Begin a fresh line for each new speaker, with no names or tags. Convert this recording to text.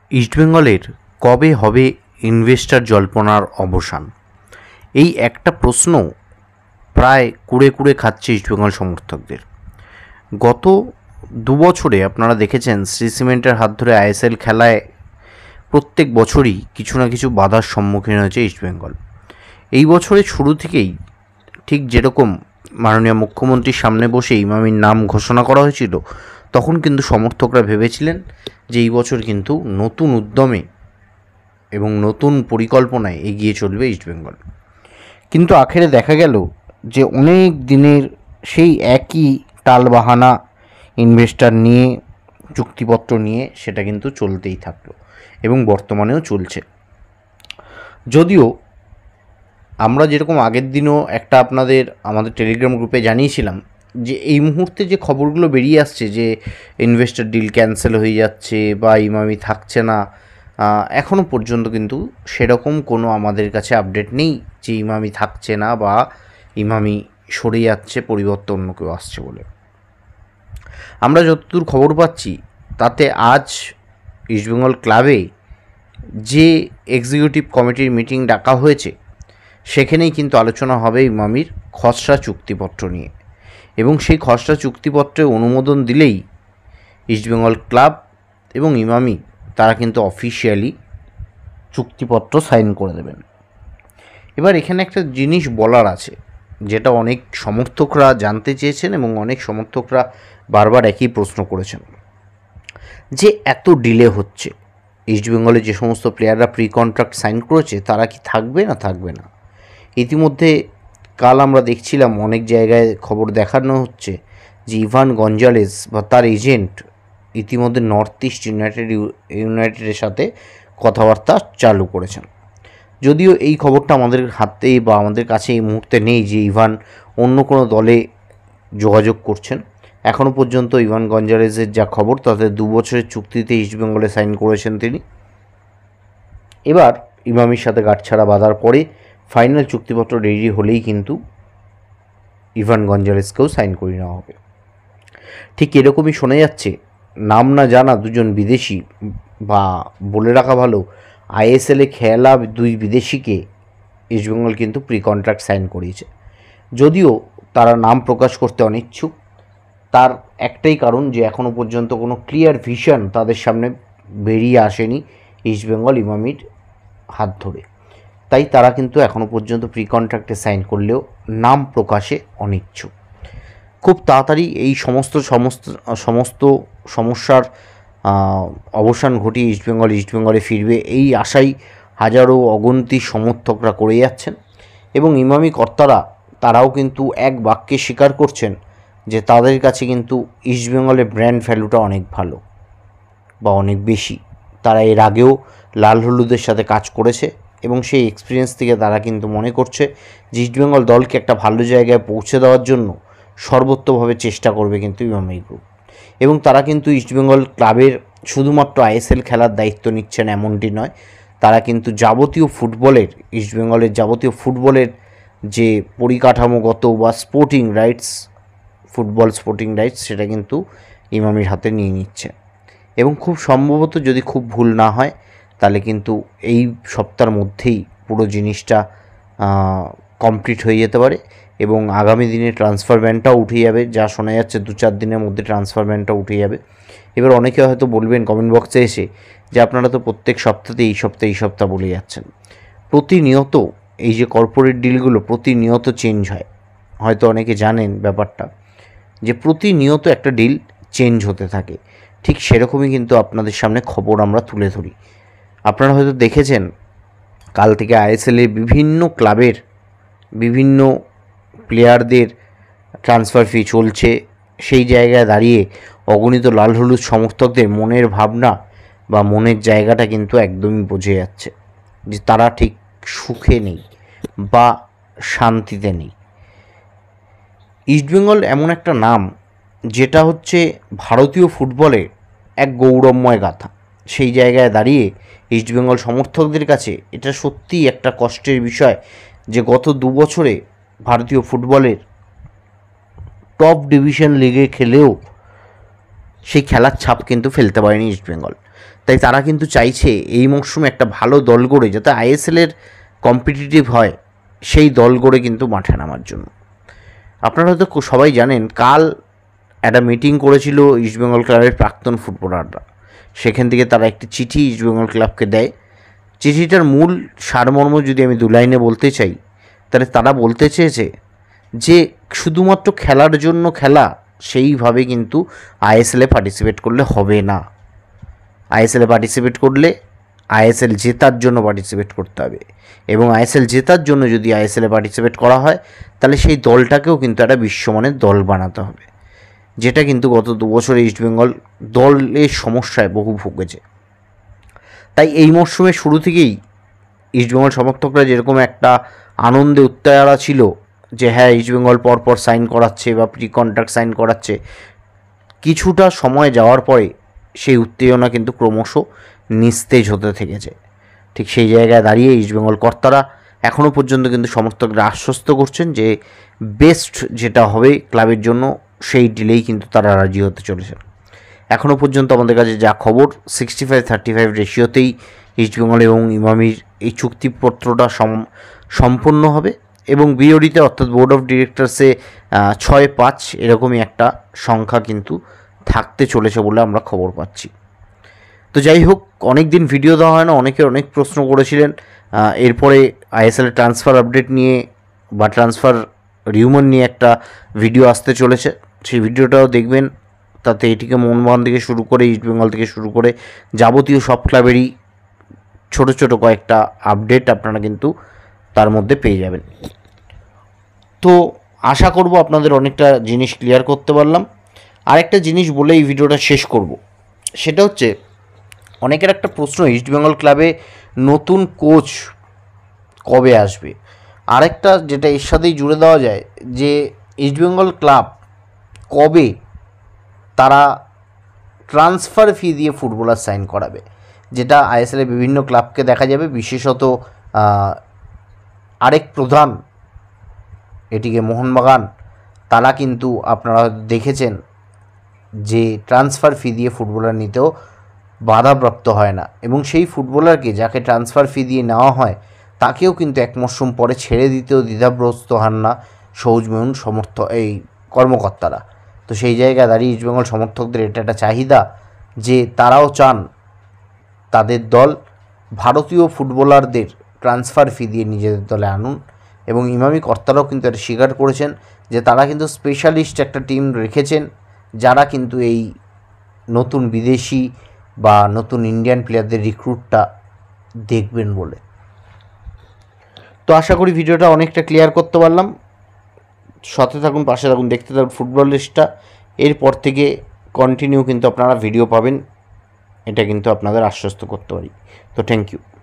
ইস্টবেঙ্গলের কবে হবে ইনভেস্টর জল্পনার অবসান? এই একটা প্রশ্ন প্রায় কুড়ে কুড়ে খাচ্ছে ইস্টবেঙ্গল সমর্থকদের। গত 2 বছরে আপনারা দেখেছেন শ্রী সিমেন্টের হাত ধরে আইএসএল খেলায় প্রত্যেক বছরই কিছু না কিছু বাধার সম্মুখীন হয়েছে ইস্টবেঙ্গল। এই বছরের শুরু থেকেই ঠিক যেরকম মাননীয় মুখ্যমন্ত্রীর সামনে বসে ইমামির নাম ঘোষণা করা হয়েছিল, তখন কিন্তু সমর্থকরা ভেবেছিলেন যে এই বছর কিন্তু নতুন উদ্যমে এবং নতুন পরিকল্পনায় এগিয়ে চলবে ইস্টবেঙ্গল। কিন্তু আখেরে দেখা গেল যে অনেক দিনের সেই একই টালবাহানা ইনভেস্টর নিয়ে, চুক্তিপত্র নিয়ে সেটা কিন্তু চলতেই থাকলো এবং বর্তমানেও চলছে। যদিও আমরা যেরকম আগের দিনও একটা আমাদের টেলিগ্রাম গ্রুপে জানিয়েছিলাম যে এই মুহূর্তে যে খবরগুলো বেরিয়ে আসছে যে ইনভেস্টর ডিল ক্যান্সেল হয়ে যাচ্ছে বা ইমামি থাকছে না, এখনও পর্যন্ত কিন্তু সেরকম কোনো আমাদের কাছে আপডেট নেই যে ইমামি থাকছে না বা ইমামি সরে যাচ্ছে, পরিবর্তে অন্য কেউ আসছে বলে। আমরা যতদূর খবর পাচ্ছি তাতে আজ ইস্টবেঙ্গল ক্লাবে যে এক্সিকিউটিভ কমিটির মিটিং ডাকা হয়েছে সেখানেই কিন্তু আলোচনা হবে ইমামির খসড়া চুক্তিপত্র নিয়ে, এবং সেই খসড়া চুক্তিপত্রে অনুমোদন দিলেই ইস্টবেঙ্গল ক্লাব এবং ইমামি তারা কিন্তু অফিসিয়ালি চুক্তিপত্র সাইন করে দেবেন। এবার এখানে একটা জিনিস বলার আছে, যেটা অনেক সমর্থকরা জানতে চেয়েছেন এবং অনেক সমর্থকরা বারবার একই প্রশ্ন করেছেন যে এত ডিলে হচ্ছে, ইস্টবেঙ্গলে যে সমস্ত প্লেয়াররা প্রি কন্ট্রাক্ট সাইন করেছে তারা কি থাকবে না থাকবে না। ইতিমধ্যে কাল আমরা দেখছিলাম অনেক জায়গায় খবর দেখানো হচ্ছে যে ইভান গঞ্জালেস বা তার এজেন্ট ইতিমধ্যে নর্থ ইস্ট ইউনাইটেডের সাথে কথাবার্তা চালু করেছেন। যদিও এই খবরটা আমাদের হাতে বা আমাদের কাছে এই মুহূর্তে নেই যে ইভান অন্য কোনো দলে যোগাযোগ করছেন। এখনও পর্যন্ত ইভান গঞ্জালেসের যা খবর তাতে 2 বছরের চুক্তিতে ইস্টবেঙ্গলে সাইন করেছেন তিনি। এবার ইমামির সাথে গাঁটছাড়া বাঁধার পরে ফাইনাল চুক্তিপত্র রেডি হলেই কিন্তু ইভান গঞ্জালেসকেও সাইন করে নেওয়া হবে। ঠিক এরকমই শোনা যাচ্ছে নাম না জানা দুজন বিদেশি, বা বলে রাখা ভালো আইএসএলে খেলা 2 বিদেশিকে ইস্টবেঙ্গল কিন্তু প্রি কন্ট্রাক্ট সাইন করিয়েছে। যদিও তারা নাম প্রকাশ করতে অনিচ্ছুক, তার একটাই কারণ যে এখনও পর্যন্ত কোনো ক্লিয়ার ভিশন তাদের সামনে বেরিয়ে আসেনি ইস্টবেঙ্গল ইমামির হাত ধরে, তাই তারা কিন্তু এখনও পর্যন্ত প্রি কন্ট্রাক্টে সাইন করলেও নাম প্রকাশে অনিচ্ছুক। খুব তাড়াতাড়ি এই সমস্ত সমস্যার অবসান ঘটিয়ে ইস্টবেঙ্গলে ফিরবে এই আশাই হাজারো অগন্তি সমর্থকরা করে যাচ্ছেন, এবং ইমামি কর্তারা তারাও কিন্তু এক বাক্যে স্বীকার করছেন যে তাদের কাছে কিন্তু ইস্টবেঙ্গলের ব্র্যান্ড ভ্যালুটা অনেক ভালো বা অনেক বেশি। তারা এর আগেও লাল হলুদের সাথে কাজ করেছে এবং সেই এক্সপিরিয়েন্স থেকে তারা কিন্তু মনে করছে যে ইস্টবেঙ্গল দলকে একটা ভালো জায়গায় পৌঁছে দেওয়ার জন্য সর্বোত্তভাবে চেষ্টা করবে কিন্তু ইমামি গ্রুপ। এবং তারা কিন্তু ইস্টবেঙ্গল ক্লাবের শুধুমাত্র আইএসএল খেলার দায়িত্ব নিচ্ছেন এমনটি নয়, তারা কিন্তু ইস্টবেঙ্গলের যাবতীয় ফুটবলের যে পরিকাঠামোগত বা ফুটবল স্পোর্টিং রাইটস সেটা কিন্তু ইমামির হাতে নিয়ে নিচ্ছে। এবং খুব সম্ভবত, যদি খুব ভুল না হয়, তাহলে কিন্তু এই সপ্তাহের মধ্যেই পুরো জিনিসটা কমপ্লিট হয়ে যেতে পারে এবং আগামী দিনে ট্রান্সফার ব্যানটাও উঠে যাবে। যা শোনা যাচ্ছে 2-4 দিনের মধ্যে ট্রান্সফার ব্যানটা উঠে যাবে। এবার অনেকে হয়তো বলবেন কমেন্ট বক্সে এসে যে আপনারা তো প্রত্যেক সপ্তাহে এই সপ্তাহ বলে যাচ্ছেন। প্রতিনিয়ত এই যে কর্পোরেট ডিলগুলো প্রতিনিয়ত চেঞ্জ হয়, হয়তো অনেকে জানেন ব্যাপারটা, যে প্রতিনিয়ত একটা ডিল চেঞ্জ হতে থাকে। ঠিক সেরকমই কিন্তু আপনাদের সামনে খবর আমরা তুলে ধরি। আপনারা হয়তো দেখেছেন কাল থেকে আইএসএলের বিভিন্ন ক্লাবের বিভিন্ন প্লেয়ারদের ট্রান্সফার ফি চলছে। সেই জায়গায় দাঁড়িয়ে অগণিত লাল হলুদ সমর্থকদের মনের ভাবনা বা মনের জায়গাটা কিন্তু একদমই বোঝা যাচ্ছে যে তারা ঠিক সুখে নেই বা শান্তিতে নেই। ইস্টবেঙ্গল এমন একটা নাম যেটা হচ্ছে ভারতীয় ফুটবলে এক গৌরবময় গাথা। সেই জায়গায় দাঁড়িয়ে ইস্টবেঙ্গল সমর্থকদের কাছে এটা সত্যিই একটা কষ্টের বিষয় যে গত 2 বছরে ভারতীয় ফুটবলের টপ ডিভিশন লিগে খেলেও সেই খেলার ছাপ কিন্তু ফেলতে পারেনি ইস্টবেঙ্গল। তাই তারা কিন্তু চাইছে এই মরশুমে একটা ভালো দল গড়ে, যাতে আইএসএলের কম্পিটিটিভ হয়, সেই দল গড়ে কিন্তু মাঠে নামার জন্য। আপনারা হয়তো সবাই জানেন, কাল একটা মিটিং করেছিল ইস্টবেঙ্গল ক্লাবের প্রাক্তন ফুটবলাররা। সেখান থেকে তারা একটি চিঠি ইস্টবেঙ্গল ক্লাবকে দেয়। চিঠিটার মূল সারমর্ম যদি আমি 2 লাইনে বলতে চাই, তাহলে তারা বলতে চেয়েছে যে শুধুমাত্র খেলার জন্য খেলা, সেইভাবে কিন্তু আইএসএলে পার্টিসিপেট করলে হবে না। আইএসএলে পার্টিসিপেট করলে আইএসএল জেতার জন্য পার্টিসিপেট করতে হবে, এবং আইএসএল জেতার জন্য যদি আইএসএলে পার্টিসিপেট করা হয়, তাহলে সেই দলটাকেও কিন্তু একটা বিশ্বমানের দল বানাতে হবে, যেটা কিন্তু গত 2 বছরে ইস্টবেঙ্গল দলের সমস্যায় বহু ভুগেছে। তাই এই মরশুমের শুরু থেকেই ইস্টবেঙ্গল সমর্থকরা যেরকম একটা আনন্দে উত্তেজনা ছিল যে হ্যাঁ ইস্টবেঙ্গল পরপর সাইন করাচ্ছে বা প্রি কন্ট্রাক্ট সাইন করাচ্ছে, কিছুটা সময় যাওয়ার পরে সেই উত্তেজনা কিন্তু ক্রমশ নিস্তেজ হতে থেকেছে। ঠিক সেই জায়গায় দাঁড়িয়ে ইস্টবেঙ্গল কর্তারা এখনও পর্যন্ত কিন্তু সমর্থকরা আশ্বস্ত করছেন যে বেস্ট যেটা হবে ক্লাবের জন্য, সেই ডিলেই কিন্তু তারা রাজি হতে চলেছে। এখনও পর্যন্ত আমাদের কাছে যা খবর, 65-35 রেশিওতেই ইস্টবেঙ্গল এবং ইমামির এই চুক্তিপত্রটা সম্পন্ন হবে, এবং বিওডিতে অর্থাৎ বোর্ড অফ ডিরেক্টরসে 6-5 এরকমই একটা সংখ্যা কিন্তু থাকতে চলেছে বলে আমরা খবর পাচ্ছি। তো যাই হোক, অনেক দিন ভিডিও দেওয়া হয় না, অনেকে অনেক প্রশ্ন করেছিলেন। এরপরে আইএসএলের ট্রান্সফার আপডেট নিয়ে বা ট্রান্সফার রিউমার নিয়ে একটা ভিডিও আসতে চলেছে, সেই ভিডিওটাও দেখবেন। তাতে এটিকে মোহনবাগান থেকে শুরু করে ইস্টবেঙ্গল থেকে শুরু করে যাবতীয় সব ক্লাবেরই ছোটো ছোটো কয়েকটা আপডেট আপনারা কিন্তু তার মধ্যে পেয়ে যাবেন। তো আশা করব আপনাদের অনেকটা জিনিস ক্লিয়ার করতে পারলাম। আরেকটা জিনিস বলে এই ভিডিওটা শেষ করব, সেটা হচ্ছে অনেকের একটা প্রশ্ন, ইস্টবেঙ্গল ক্লাবে নতুন কোচ কবে আসবে। আরেকটা যেটা এর সাথেই জুড়ে দেওয়া যায় যে ইস্টবেঙ্গল ক্লাব কবে তারা ট্রান্সফার ফি দিয়ে ফুটবলার সাইন করাবে, যেটা আইএসএলের বিভিন্ন ক্লাবকে দেখা যাবে। বিশেষত আরেক প্রধান এটিকে মোহনবাগান, তারা কিন্তু আপনারা দেখেছেন যে ট্রান্সফার ফি দিয়ে ফুটবলার নিতেও বাধাপ্রাপ্ত হয় না, এবং সেই ফুটবলারকে যাকে ট্রান্সফার ফি দিয়ে নেওয়া হয় তাকেও কিন্তু 1 মরশুম পরে ছেড়ে দিতেও দ্বিধাগ্রস্ত হন না সৌজমেয়ন এই কর্মকর্তারা। তো সেই জায়গায় দাঁড়িয়ে ইস্টবেঙ্গল সমর্থকদের এটা একটা চাহিদা যে তারাও চান তাদের দল ভারতীয় ফুটবলারদের ট্রান্সফার ফি দিয়ে নিজেদের দলে আনুন, এবং ইমামি কর্তারাও কিন্তু এটা স্বীকার করেছেন যে তারা কিন্তু স্পেশালিস্ট একটা টিম রেখেছেন, যারা কিন্তু এই নতুন বিদেশি বা নতুন ইন্ডিয়ান প্লেয়ারদের রিক্রুটটা দেখবেন বলে। তো আশা করি ভিডিওটা অনেকটা ক্লিয়ার করতে পারলাম। সাথে থাকুন, পাশে থাকুন, দেখতে থাকুন ফুটবল লিস্টটা। এরপর থেকে কন্টিনিউ কিন্তু আপনারা ভিডিও পাবেন, এটা কিন্তু আপনাদের আশ্বস্ত করতে পারি। তো থ্যাংক ইউ।